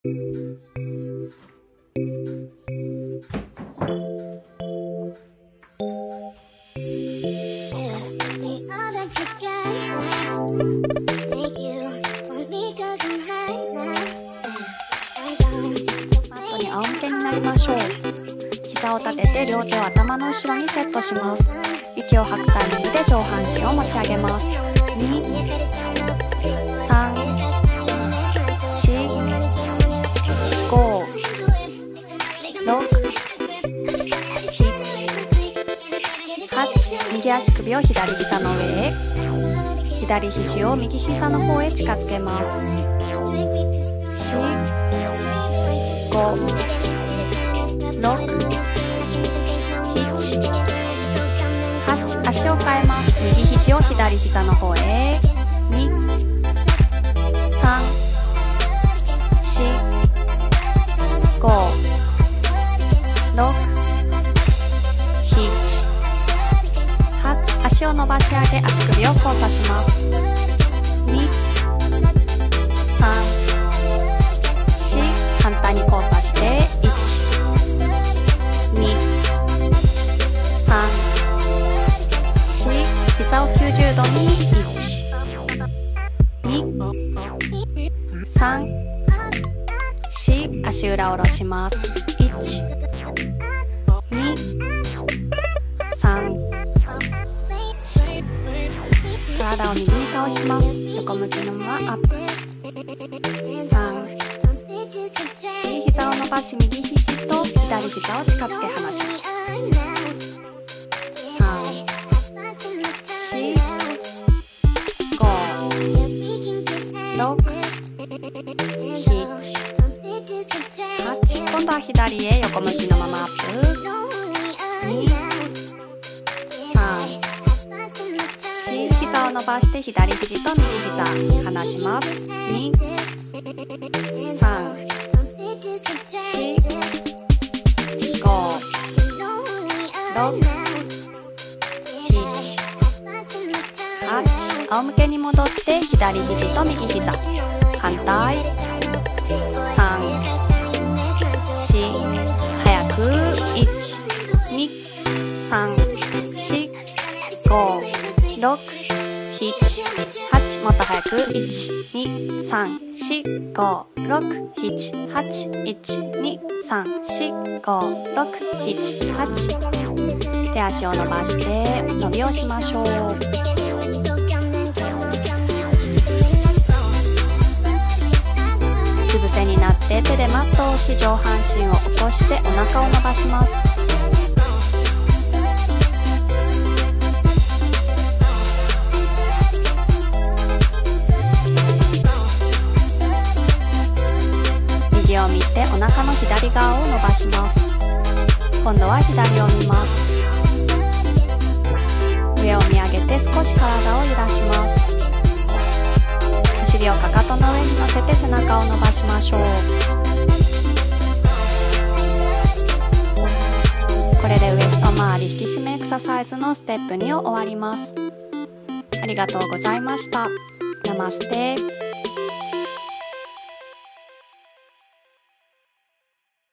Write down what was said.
仰向けになりましょう。膝を立てて両手を頭の後ろにセットします。息を吐くタイミングで上半身を持ち上げます。2、3、4、5、6、7、8。右足首を左膝の上へ。左肘を右膝の方へ近づけます。4、5、6、7、8。足を変えます。右肘を左膝の方へ。2、3、4、5、6、7、8。足を伸ばし上げ、足首を交差します。2、3、4。反対に交差して、1、2、3、4。膝を90度に、1、2、3、4。足裏を下ろします。1、2、3、4。体を右に倒します。横向きのままアップ。3、4。膝を伸ばし、右肘と左膝を近づけ離します。3、4、5、6、7、8。今度は左へ横向きのままアップ。2、3、4。膝を伸ばして左肘と右膝離します。2、3、4、5、6、7、8。仰向けに戻って左肘と右膝反対。3、4。早く。1、2、3、4、5、6、7、8。もっと早く。1、2、3、4、5、6、7、8。1、2、3、4、5、6、7、8。手足を伸ばして伸びをしましょう。うつ伏せになって手でマットを押し、上半身を起こしてお腹を伸ばします。右を見てお腹の左側を伸ばします。今度は左を見ます。上を見上げて少し体を揺らします。お尻をかかとの上に乗せて背中を伸ばしましょう。これでウエスト周り引き締めエクササイズのステップ2を終わります。ありがとうございました。ナマステ。